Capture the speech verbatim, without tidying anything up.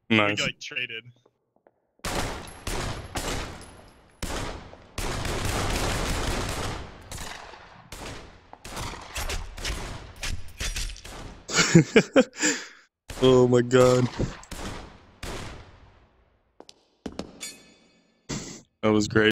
Nice. We like traded. Oh my god. That was great.